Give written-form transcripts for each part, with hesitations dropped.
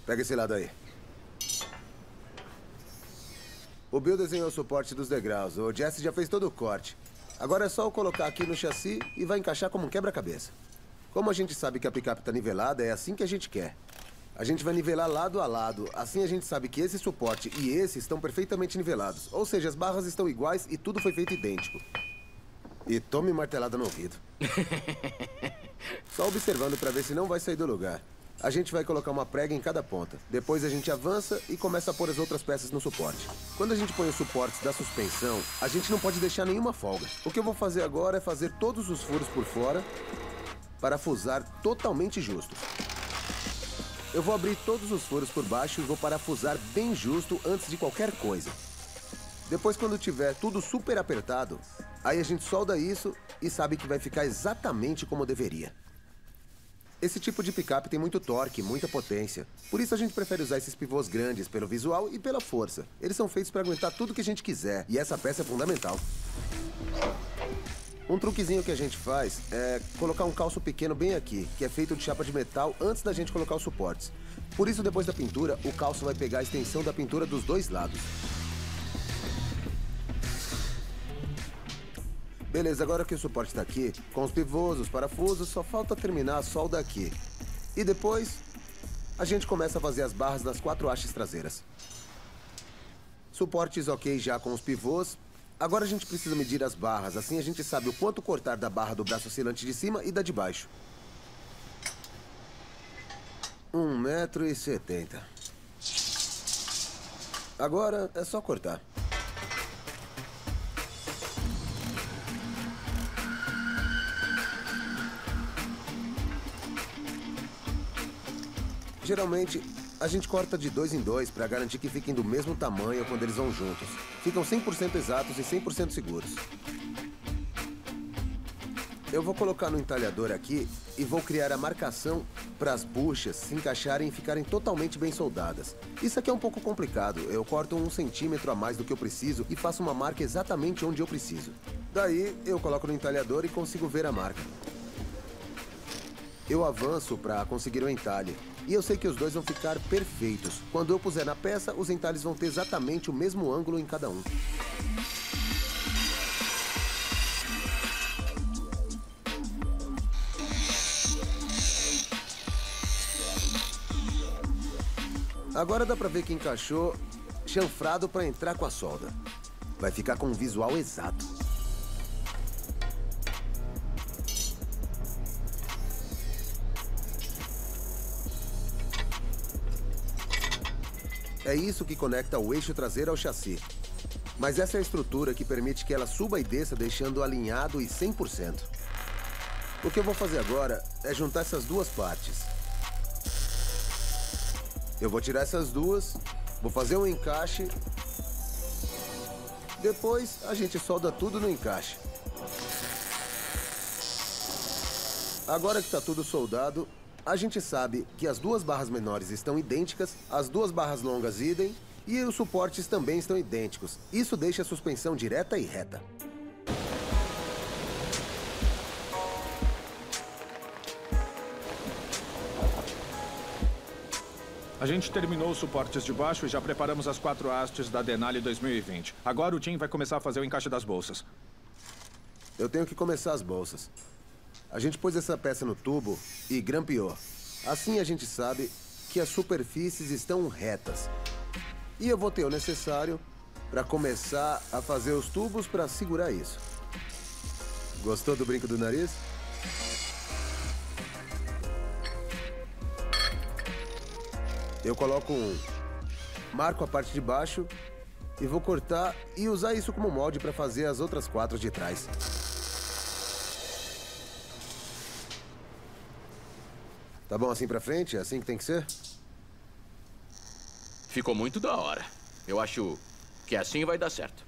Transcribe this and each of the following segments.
Pega esse lado aí. O Bill desenhou o suporte dos degraus. O Jesse já fez todo o corte. Agora é só eu colocar aqui no chassi e vai encaixar como um quebra-cabeça. Como a gente sabe que a picape está nivelada, é assim que a gente quer. A gente vai nivelar lado a lado. Assim a gente sabe que esse suporte e esse estão perfeitamente nivelados. Ou seja, as barras estão iguais e tudo foi feito idêntico. E tome martelada no ouvido. Só observando para ver se não vai sair do lugar. A gente vai colocar uma prega em cada ponta. Depois a gente avança e começa a pôr as outras peças no suporte. Quando a gente põe os suportes da suspensão, a gente não pode deixar nenhuma folga. O que eu vou fazer agora é fazer todos os furos por fora, parafusar totalmente justos. Eu vou abrir todos os furos por baixo e vou parafusar bem justo antes de qualquer coisa. Depois, quando tiver tudo super apertado, aí a gente solda isso e sabe que vai ficar exatamente como deveria. Esse tipo de picape tem muito torque, muita potência. Por isso a gente prefere usar esses pivôs grandes pelo visual e pela força. Eles são feitos para aguentar tudo que a gente quiser e essa peça é fundamental. Um truquezinho que a gente faz é colocar um calço pequeno bem aqui, que é feito de chapa de metal antes da gente colocar os suportes. Por isso, depois da pintura, o calço vai pegar a extensão da pintura dos dois lados. Beleza, agora que o suporte está aqui, com os pivôs, os parafusos, só falta terminar a solda aqui. E depois, a gente começa a fazer as barras das 4 hastes traseiras. Suportes ok já com os pivôs. Agora a gente precisa medir as barras, assim a gente sabe o quanto cortar da barra do braço oscilante de cima e da de baixo. 1,70 m. Agora é só cortar. Geralmente, a gente corta de 2 em 2 para garantir que fiquem do mesmo tamanho quando eles vão juntos. Ficam 100% exatos e 100% seguros. Eu vou colocar no entalhador aqui e vou criar a marcação para as buchas se encaixarem e ficarem totalmente bem soldadas. Isso aqui é um pouco complicado. Eu corto 1 centímetro a mais do que eu preciso e faço uma marca exatamente onde eu preciso. Daí, eu coloco no entalhador e consigo ver a marca. Eu avanço para conseguir o entalhe. E eu sei que os dois vão ficar perfeitos. Quando eu puser na peça, os entalhes vão ter exatamente o mesmo ângulo em cada um. Agora dá pra ver que encaixou chanfrado para entrar com a solda. Vai ficar com um visual exato. É isso que conecta o eixo traseiro ao chassi. Mas essa é a estrutura que permite que ela suba e desça deixando alinhado e 100%. O que eu vou fazer agora é juntar essas duas partes. Eu vou tirar essas duas, vou fazer um encaixe. Depois a gente solda tudo no encaixe. Agora que está tudo soldado, a gente sabe que as duas barras menores estão idênticas, as duas barras longas idem, e os suportes também estão idênticos. Isso deixa a suspensão direta e reta. A gente terminou os suportes de baixo e já preparamos as 4 hastes da Denali 2020. Agora o Tim vai começar a fazer o encaixe das bolsas. Eu tenho que começar as bolsas. A gente pôs essa peça no tubo e grampeou. Assim a gente sabe que as superfícies estão retas. E eu vou ter o necessário para começar a fazer os tubos para segurar isso. Gostou do brinco do nariz? Eu coloco marco a parte de baixo e vou cortar e usar isso como molde para fazer as outras 4 de trás. Tá bom assim pra frente? É assim que tem que ser? Ficou muito da hora. Eu acho que assim vai dar certo.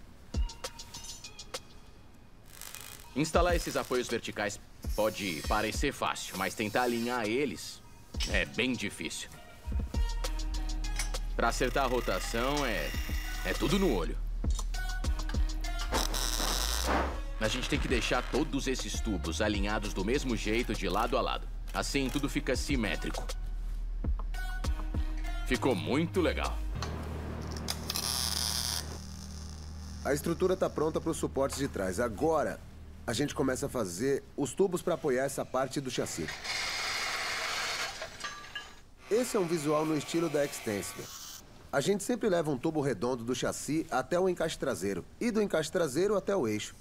Instalar esses apoios verticais pode parecer fácil, mas tentar alinhar eles é bem difícil. Para acertar a rotação é tudo no olho. A gente tem que deixar todos esses tubos alinhados do mesmo jeito de lado a lado. Assim tudo fica simétrico. Ficou muito legal. A estrutura tá pronta para os suportes de trás. Agora, a gente começa a fazer os tubos para apoiar essa parte do chassi. Esse é um visual no estilo da Extensive. A gente sempre leva um tubo redondo do chassi até o encaixe traseiro, e do encaixe traseiro até o eixo.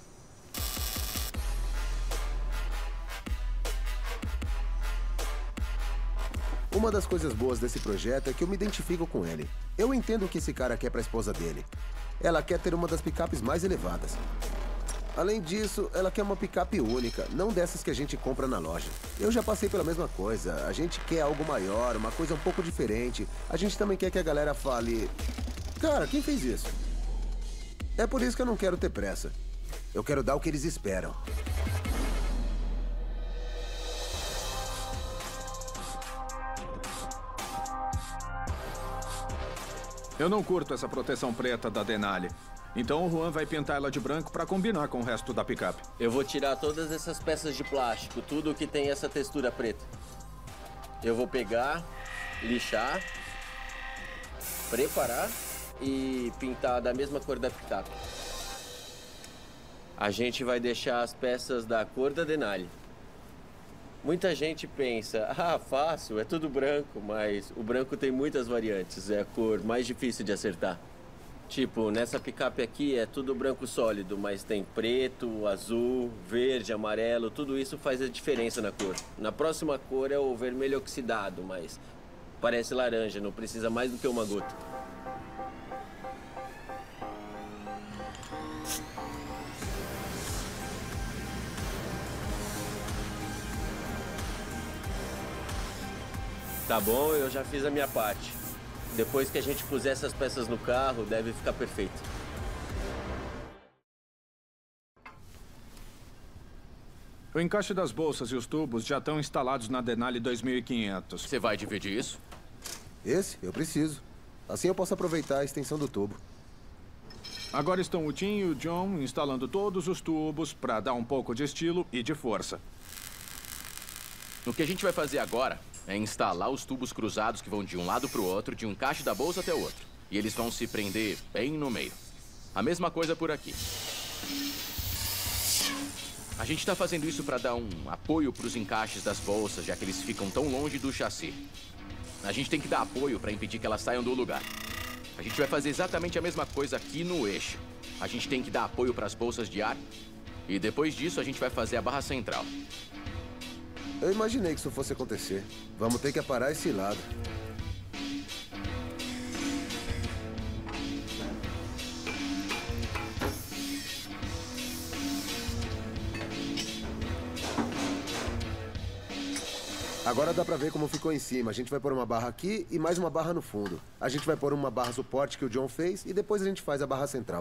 Uma das coisas boas desse projeto é que eu me identifico com ele. Eu entendo o que esse cara quer para a esposa dele. Ela quer ter uma das picapes mais elevadas. Além disso, ela quer uma picape única, não dessas que a gente compra na loja. Eu já passei pela mesma coisa. A gente quer algo maior, uma coisa um pouco diferente. A gente também quer que a galera fale... Cara, quem fez isso? É por isso que eu não quero ter pressa. Eu quero dar o que eles esperam. Eu não curto essa proteção preta da Denali. Então o Juan vai pintar ela de branco para combinar com o resto da picape. Eu vou tirar todas essas peças de plástico, tudo que tem essa textura preta. Eu vou pegar, lixar, preparar e pintar da mesma cor da picape. A gente vai deixar as peças da cor da Denali. Muita gente pensa, fácil, é tudo branco, mas o branco tem muitas variantes, é a cor mais difícil de acertar. Tipo, nessa picape aqui é tudo branco sólido, mas tem preto, azul, verde, amarelo, tudo isso faz a diferença na cor. Na próxima cor é o vermelho oxidado, mas parece laranja, não precisa mais do que uma gota. Tá bom, eu já fiz a minha parte. Depois que a gente puser essas peças no carro, deve ficar perfeito. O encaixe das bolsas e os tubos já estão instalados na Denali 2500. Você vai dividir isso? Esse, eu preciso. Assim eu posso aproveitar a extensão do tubo. Agora estão o Tim e o John instalando todos os tubos para dar um pouco de estilo e de força. O que a gente vai fazer agora é instalar os tubos cruzados que vão de um lado para o outro, de um encaixe da bolsa até o outro. E eles vão se prender bem no meio. A mesma coisa por aqui. A gente está fazendo isso para dar um apoio para os encaixes das bolsas, já que eles ficam tão longe do chassi. A gente tem que dar apoio para impedir que elas saiam do lugar. A gente vai fazer exatamente a mesma coisa aqui no eixo. A gente tem que dar apoio para as bolsas de ar. E depois disso, a gente vai fazer a barra central. Eu imaginei que isso fosse acontecer. Vamos ter que aparar esse lado. Agora dá pra ver como ficou em cima. A gente vai pôr uma barra aqui e mais uma barra no fundo. A gente vai pôr uma barra suporte que o John fez e depois a gente faz a barra central.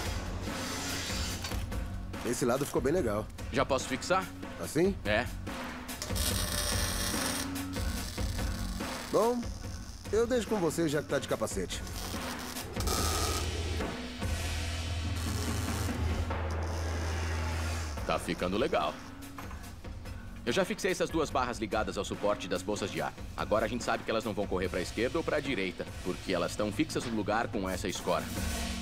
Esse lado ficou bem legal. Já posso fixar? Assim? É. Bom, eu deixo com você já que tá de capacete. Tá ficando legal. Eu já fixei essas duas barras ligadas ao suporte das bolsas de ar. Agora a gente sabe que elas não vão correr para a esquerda ou para a direita, porque elas estão fixas no lugar com essa escora.